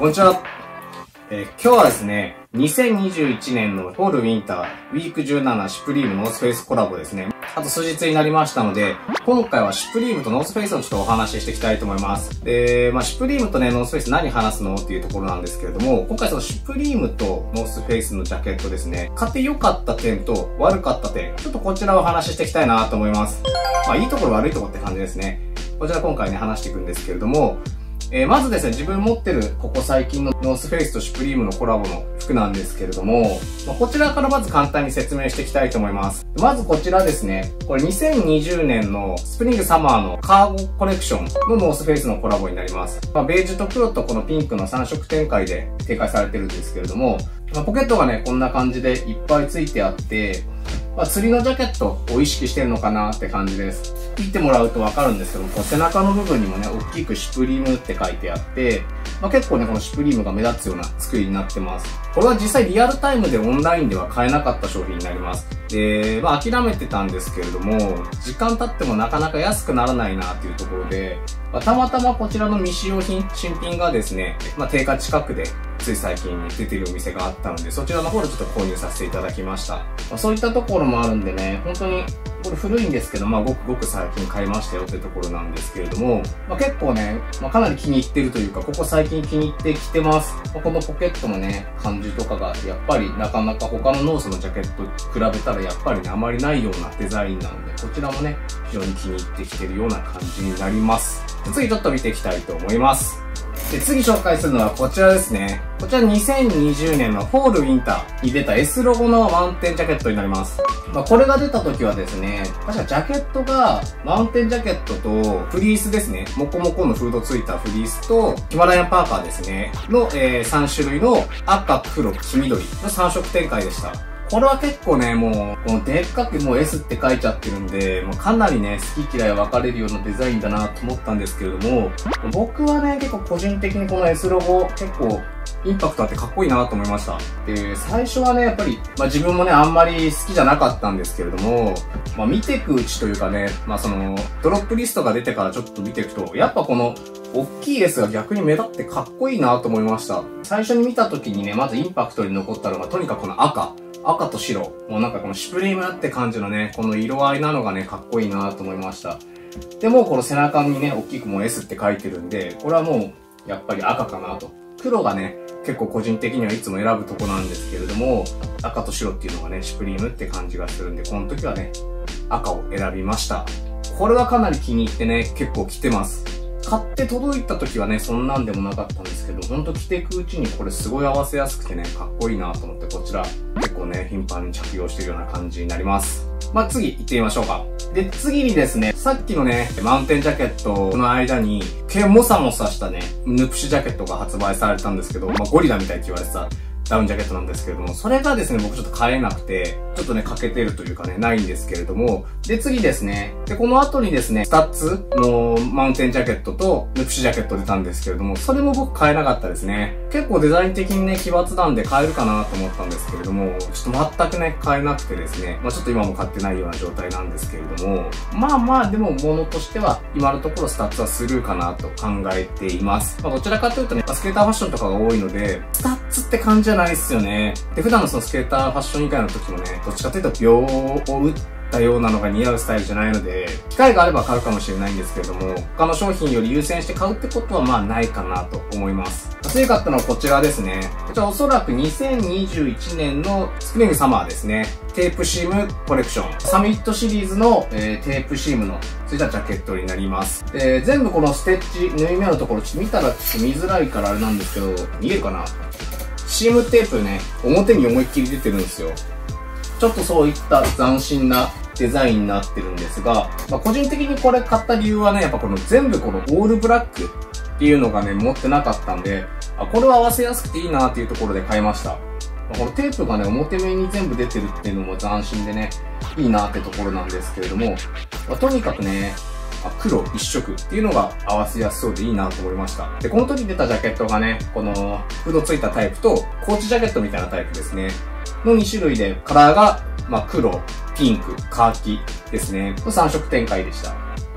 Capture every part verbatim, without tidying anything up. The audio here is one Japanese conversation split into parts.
こんにちは。えー、今日はですね、にせんにじゅういちねんのフォールウィンターウィークじゅうななシュプリームノースフェイスコラボですね。あと数日になりましたので、今回はシュプリームとノースフェイスをちょっとお話ししていきたいと思います。で、まあシュプリームとね、ノースフェイス何話すのっていうところなんですけれども、今回そのシュプリームとノースフェイスのジャケットですね、買って良かった点と悪かった点、ちょっとこちらをお話ししていきたいなと思います。まあいいところ悪いところって感じですね。こちら今回ね、話していくんですけれども、えー、まずですね、自分持ってるここ最近のノースフェイスとシュプリームのコラボの服なんですけれども、まあ、こちらからまず簡単に説明していきたいと思います。まずこちらですね、これにせんにじゅうねんのスプリングサマーのカーゴコレクションのノースフェイスのコラボになります。まあ、ベージュと黒とこのピンクのさん色展開で展開されてるんですけれども、まあ、ポケットがね、こんな感じでいっぱいついてあって、まあ、釣りのジャケットを意識してるのかなって感じです。見てもらうとわかるんですけども、こう背中の部分にもね、大きくシュプリームって書いてあって、まあ、結構ね、このシュプリームが目立つような作りになってます。これは実際リアルタイムでオンラインでは買えなかった商品になります。で、まあ諦めてたんですけれども、時間経ってもなかなか安くならないなっていうところで、まあ、たまたまこちらの未使用品、新品がですね、まあ定価近くでつい最近に出てるお店があったので、そちらの方でちょっと購入させていただきました。まあ、そういったところもあるんでね、本当にこれ古いんですけど、まあごくごく最近買いましたよってところなんですけれども、まあ、結構ね、まあ、かなり気に入ってるというか、ここ最近気に入ってきてます。まあ、このポケットのね、感じとかが、やっぱりなかなか他のノースのジャケットと比べたらやっぱりね、あまりないようなデザインなので、こちらもね、非常に気に入ってきてるような感じになります。次ちょっと見ていきたいと思います。で、次紹介するのはこちらですね。こちらにせんにじゅうねんのフォールウィンターに出た S ロゴのマウンテンジャケットになります。まあ、これが出た時はですね、確かジャケットがマウンテンジャケットとフリースですね。モコモコのフードついたフリースとヒマラヤンパーカーですね。の、えー、さん種類の赤、黒、黄緑のさん色展開でした。これは結構ね、もう、このでっかくもう S って書いちゃってるんで、もうかなりね、好き嫌い分かれるようなデザインだなと思ったんですけれども、僕はね、結構個人的にこの S ロゴ結構インパクトあってかっこいいなと思いました。で、最初はね、やっぱり、まあ自分もね、あんまり好きじゃなかったんですけれども、まあ見てくうちというかね、まあその、ドロップリストが出てからちょっと見ていくと、やっぱこの、大きい S が逆に目立ってかっこいいなと思いました。最初に見た時にね、まずインパクトに残ったのが、とにかくこの赤。赤と白。もうなんかこのシュプリームって感じのね、この色合いなのがね、かっこいいなと思いました。でも、この背中にね、大きくもう S って書いてるんで、これはもう、やっぱり赤かなと。黒がね、結構個人的にはいつも選ぶとこなんですけれども、赤と白っていうのがね、シュプリームって感じがするんで、この時はね、赤を選びました。これはかなり気に入ってね、結構着てます。買って届いた時はね、そんなんでもなかったんですけど、ほんと着ていくうちにこれすごい合わせやすくてね、かっこいいなと思って、こちら結構ね、頻繁に着用してるような感じになります。まあ、次行ってみましょうか。で、次にですね、さっきのね、マウンテンジャケットの間に、毛モサモサしたね、ヌプシュジャケットが発売されたんですけど、まあ、ゴリラみたいって言われてたダウンジャケットなんですけれども、それがですね、僕ちょっと買えなくて、ちょっとね、欠けてるというかね、ないんですけれども、で、次ですね、で、この後にですね、スタッツのマウンテンジャケットとヌプシュジャケット出たんですけれども、それも僕買えなかったですね。結構デザイン的にね、奇抜なんで買えるかなと思ったんですけれども、ちょっと全くね、買えなくてですね、まあちょっと今も買ってないような状態なんですけれども、まあまあ、でも物としては、今のところスタッツはスルーかなと考えています。まあどちらかというとね、スケーターファッションとかが多いので、スタッツって感じじゃないですよね。で、普段のそのスケーターファッション以外の時もね、どっちかというと秒を打ったようなのが似合うスタイルじゃないので、機会があれば買うかもしれないんですけれども、他の商品より優先して買うってことはまあないかなと思います。次買ったのはこちらですね。こちらおそらくにせんにじゅういちねんのスプリングサマーですね。テープシームコレクション。サミットシリーズの、えー、テープシームのついたジャケットになります。で、全部このステッチ、縫い目のところ、ちょっと見たらちょっと見づらいからあれなんですけど、見えるかな？シームテープね、表に思いっきり出てるんですよ。ちょっとそういった斬新なデザインになってるんですが、まあ、個人的にこれ買った理由はね、やっぱこの全部このオールブラックっていうのがね、持ってなかったんで、あ、これは合わせやすくていいなっていうところで買いました。まあ、このテープがね、表面に全部出てるっていうのも斬新でね、いいなってところなんですけれども、まあ、とにかくね、黒一色っていうのが合わせやすそうでいいなと思いました。で、この時出たジャケットがね、このフードついたタイプと、コーチジャケットみたいなタイプですね。のに種類で、カラーが、まあ、黒、ピンク、カーキですね。のさん色展開でした。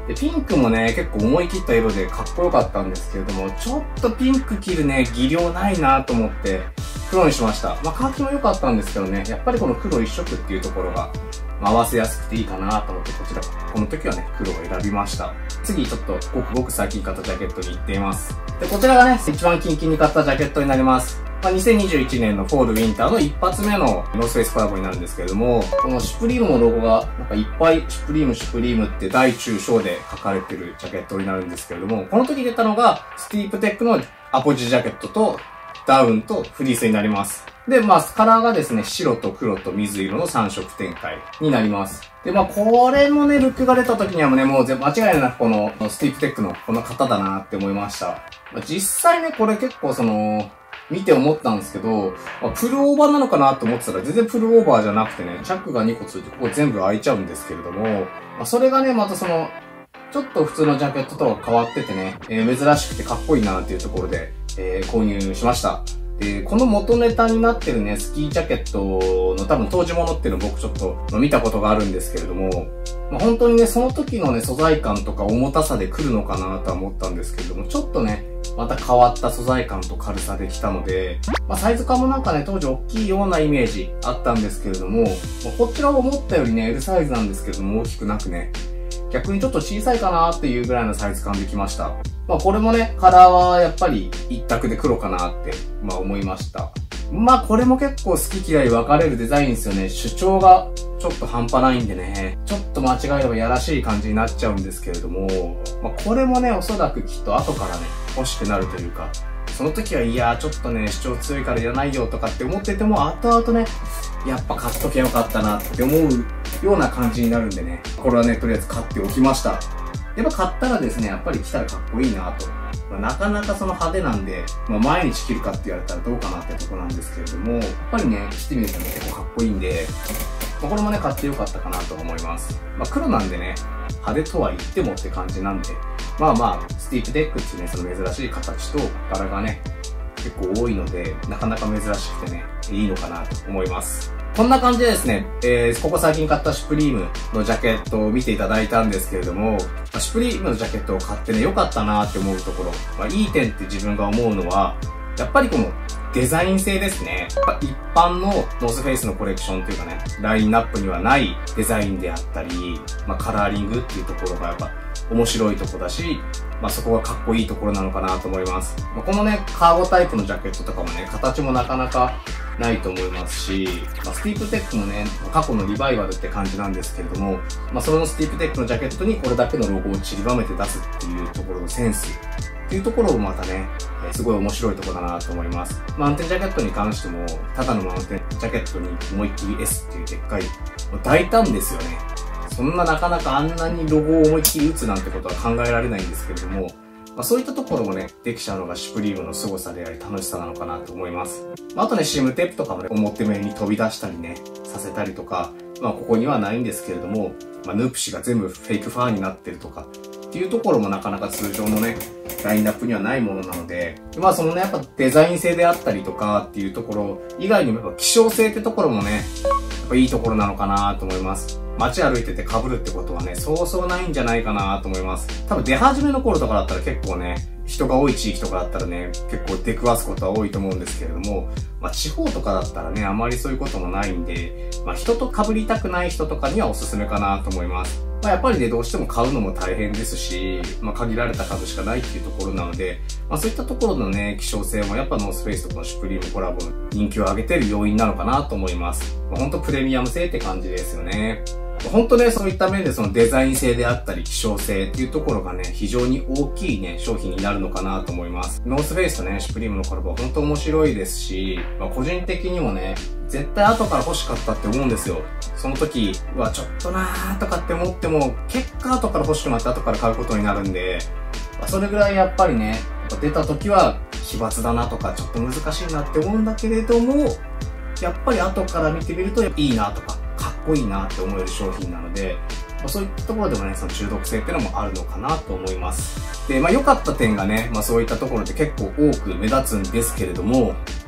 で、ピンクもね、結構思い切った色でかっこよかったんですけれども、ちょっとピンク着るね、技量ないなと思って、黒にしました。まあ、カーキも良かったんですけどね、やっぱりこの黒一色っていうところが、合わせやすくていいかなと思って、こちら、この時はね、黒を選びました。次、ちょっと、ごくごく最近買ったジャケットに行っています。で、こちらがね、一番近々に買ったジャケットになります。まあ、にせんにじゅういちねんのフォールウィンターの一発目のノースフェイスコラボになるんですけれども、このシュプリームのロゴが、なんかいっぱいシュプリーム、シュプリームって大中小で書かれてるジャケットになるんですけれども、この時出たのが、スティープテックのアポジジャケットと、ダウンとフリースになります。で、まあ、カラーがですね、白と黒と水色のさん色展開になります。で、まあ、これもね、ルックが出た時にはね、もう間違いなくこの、スティープテックのこの型だなって思いました。まあ、実際ね、これ結構その、見て思ったんですけど、まあ、プルオーバーなのかなと思ってたら全然プルオーバーじゃなくてね、チャックがにこついてここ全部開いちゃうんですけれども、まあ、それがね、またその、ちょっと普通のジャケットとは変わっててね、えー、珍しくてかっこいいなっていうところで、えー、購入しました。で、この元ネタになってるね、スキージャケットの多分当時物っていうのを僕ちょっと見たことがあるんですけれども、まあ、本当にね、その時のね、素材感とか重たさで来るのかなとは思ったんですけれども、ちょっとね、また変わった素材感と軽さで来たので、まあ、サイズ感もなんかね、当時大きいようなイメージあったんですけれども、まあ、こちらは思ったよりね、L サイズなんですけれども、大きくなくね、逆にちょっと小さいかなっていうぐらいのサイズ感できました。まあこれもね、カラーはやっぱり一択で黒かなって、まあ思いました。まあこれも結構好き嫌い分かれるデザインですよね。主張がちょっと半端ないんでね、ちょっと間違えればやらしい感じになっちゃうんですけれども、まあこれもね、おそらくきっと後からね、欲しくなるというか、その時はいやーちょっとね、主張強いからいらないよとかって思ってても、後々ね、やっぱ買っときゃよかったなって思うような感じになるんでね、これはね、とりあえず買っておきました。やっぱ買ったらですね、やっぱり着たらかっこいいなと。まあ、なかなかその派手なんで、まあ、毎日着るかって言われたらどうかなってとこなんですけれども、やっぱりね、着てみるとね、結構かっこいいんで、まあ、これもね、買ってよかったかなと思います。まあ、黒なんでね、派手とは言ってもって感じなんで、まあまあ、スティープテックっていうね、その珍しい形と柄がね、結構多いので、なかなか珍しくてね、いいのかなと思います。こんな感じでですね、えー、ここ最近買ったシュプリームのジャケットを見ていただいたんですけれども、シュプリームのジャケットを買ってね、良かったなって思うところ、まあ、いい点って自分が思うのは、やっぱりこのデザイン性ですね。一般のノースフェイスのコレクションというかね、ラインナップにはないデザインであったり、まあ、カラーリングっていうところがやっぱ面白いところだし、まあ、そこがかっこいいところなのかなと思います。まあ、このね、カーゴタイプのジャケットとかもね、形もなかなかないと思いますし、まあ、スティープテックもね、過去のリバイバルって感じなんですけれども、まあ、そのスティープテックのジャケットにこれだけのロゴを散りばめて出すっていうところのセンスっていうところもまたね、えー、すごい面白いところだなと思います。マウンテンジャケットに関しても、ただのマウンテンジャケットに思いっきり S っていうでっかい、大胆ですよね。そんななかなかあんなにロゴを思いっきり打つなんてことは考えられないんですけれども、まあ、そういったところもね、できちゃうのがシュプリームの凄さであり楽しさなのかなと思います。まあ、あとね、シムテープとかもね、表面に飛び出したりね、させたりとか、まあここにはないんですけれども、まあ、ヌープシが全部フェイクファーになってるとか、っていうところもなかなか通常のね、ラインナップにはないものなので、まあそのね、やっぱデザイン性であったりとかっていうところ以外にもやっぱ希少性ってところもね、やっぱいいところなのかなと思います。街歩いてて被るってことはね、そうそうないんじゃないかなと思います。多分出始めの頃とかだったら結構ね、人が多い地域とかだったらね、結構出くわすことは多いと思うんですけれども、まあ地方とかだったらね、あまりそういうこともないんで、まあ人と被りたくない人とかにはおすすめかなと思います。まあやっぱりね、どうしても買うのも大変ですし、まあ限られた数しかないっていうところなので、まあそういったところのね、希少性もやっぱノースフェイスとこのシュプリームコラボの人気を上げてる要因なのかなと思います。まあ、ほんとプレミアム性って感じですよね。本当ね、そういった面でそのデザイン性であったり希少性っていうところがね、非常に大きいね、商品になるのかなと思います。ノースフェイスとね、シュプリームのコラボは本当面白いですし、まあ個人的にもね、絶対後から欲しかったって思うんですよ。その時はちょっとなーとかって思っても、結果後から欲しくなって後から買うことになるんで、まあ、それぐらいやっぱりね、出た時は奇抜だなとかちょっと難しいなって思うんだけれども、やっぱり後から見てみるといいなとか、かっこいいなって思える商品なので、まあ、そういったところでもね、その中毒性っていうのもあるのかなと思います。で、まあ良かった点がね、まあそういったところで結構多く目立つんですけれども、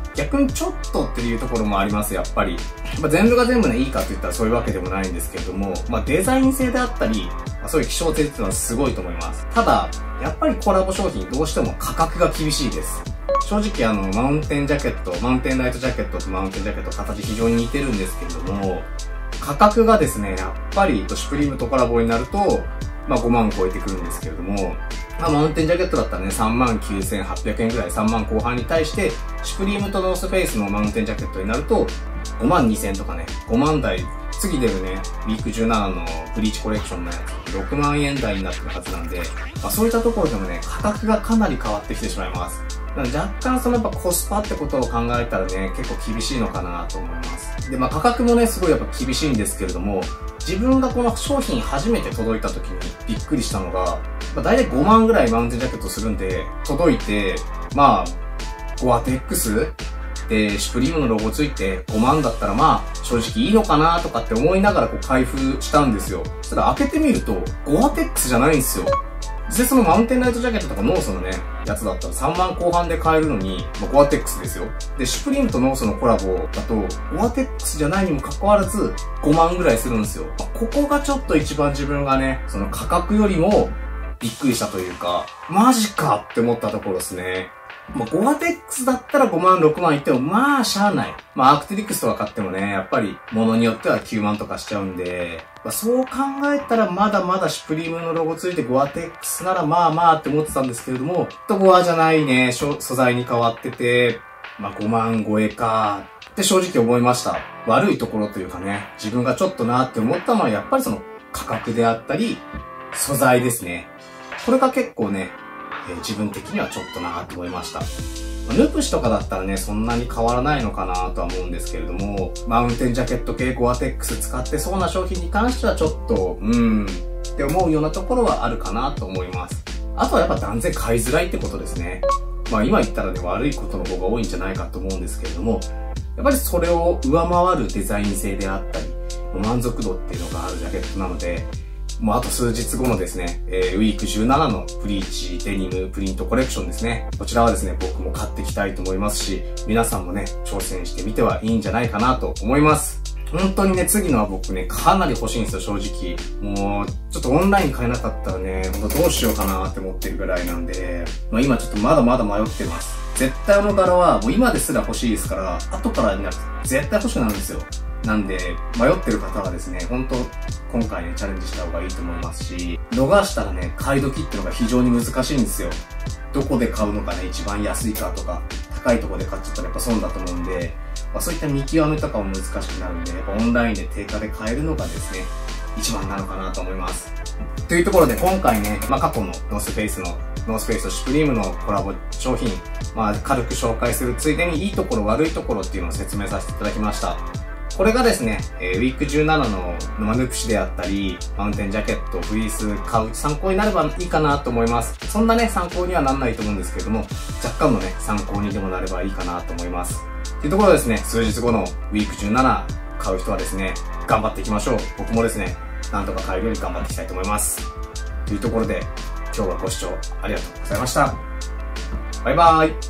逆にちょっとっていうところもあります、やっぱり。まあ、全部が全部ね、いいかって言ったらそういうわけでもないんですけれども、まあ、デザイン性であったり、まあ、そういう希少性っていうのはすごいと思います。ただ、やっぱりコラボ商品どうしても価格が厳しいです。正直あの、マウンテンジャケット、マウンテンライトジャケットとマウンテンジャケット形非常に似てるんですけれども、価格がですね、やっぱりシュプリームとコラボになると、まあごまん超えてくるんですけれども、まあマウンテンジャケットだったらね、さんまんきゅうせんはっぴゃくえんぐらい、さんまんこう半に対して、シュプリームとノースフェイスのマウンテンジャケットになると、ごまんにせんとかね、ごまん台、次出るね、ウィークじゅうななのブリーチコレクションのやつ、ろくまんえん台になってるはずなんで、まあそういったところでもね、価格がかなり変わってきてしまいます。なので若干そのやっぱコスパってことを考えたらね、結構厳しいのかなと思います。で、まあ価格もね、すごいやっぱ厳しいんですけれども、自分がこの商品初めて届いた時にびっくりしたのが、まあ大体ごまんぐらいマウンテンジャケットするんで、届いて、まあ、ゴアテックスで、シュプリームのロゴついてごまんだったらまあ、正直いいのかなとかって思いながらこう開封したんですよ。そしたら開けてみると、ゴアテックスじゃないんですよ。実際そのマウンテンライトジャケットとかノースのね、やつだったらさんまんこう半で買えるのに、まあ、ゴアテックスですよ。で、シュプリームとノースのコラボだと、ゴアテックスじゃないにもかかわらず、ごまんぐらいするんですよ。まあ、ここがちょっと一番自分がね、その価格よりもびっくりしたというか、マジかって思ったところですね。まあ、ゴアテックスだったらごまん、ろくまんいっても、まあ、しゃあない。まあ、アークテリクスとか買ってもね、やっぱり、物によってはきゅうまんとかしちゃうんで、まあ、そう考えたら、まだまだシュプリームのロゴついてゴアテックスならまあまあって思ってたんですけれども、とゴアじゃないね、素材に変わってて、まあ、ごまん超えか、って正直思いました。悪いところというかね、自分がちょっとなって思ったのは、やっぱりその価格であったり、素材ですね。これが結構ね、えー、自分的にはちょっとなーって思いました。ヌプシとかだったらね、そんなに変わらないのかなとは思うんですけれども、マウンテンジャケット系ゴアテックス使ってそうな商品に関してはちょっと、うーん、って思うようなところはあるかなと思います。あとはやっぱ断然買いづらいってことですね。まあ今言ったらね、悪いことの方が多いんじゃないかと思うんですけれども、やっぱりそれを上回るデザイン性であったり、満足度っていうのがあるジャケットなので、もうあと数日後のですね、えー、ウィークじゅうななのブリーチデニムプリントコレクションですね。こちらはですね、僕も買っていきたいと思いますし、皆さんもね、挑戦してみてはいいんじゃないかなと思います。本当にね、次のは僕ね、かなり欲しいんですよ、正直。もう、ちょっとオンライン買えなかったらね、ほんとどうしようかなって思ってるぐらいなんで、まあ今ちょっとまだまだ迷ってます。絶対あの柄はもう今ですら欲しいですから、後からになると絶対欲しくなるんですよ。なんで、迷ってる方はですね、本当今回ね、チャレンジした方がいいと思いますし、逃したらね、買い時っていうのが非常に難しいんですよ。どこで買うのがね、一番安いかとか、高いところで買っちゃったらやっぱ損だと思うんで、まあ、そういった見極めとかも難しくなるんで、やっぱオンラインで定価で買えるのがですね、一番なのかなと思います。というところで今回ね、まあ過去のノースフェイスの、ノースフェイスとシュプリームのコラボ商品、まあ軽く紹介するついでにいいところ悪いところっていうのを説明させていただきました。これがですね、えー、ウィークじゅうななのマヌプシであったり、マウンテンジャケット、フリース買う参考になればいいかなと思います。そんなね、参考にはならないと思うんですけれども、若干のね、参考にでもなればいいかなと思います。というところですね、数日後のウィークじゅうなな買う人はですね、頑張っていきましょう。僕もですね、なんとか買えるように頑張っていきたいと思います。というところで、今日はご視聴ありがとうございました。バイバーイ。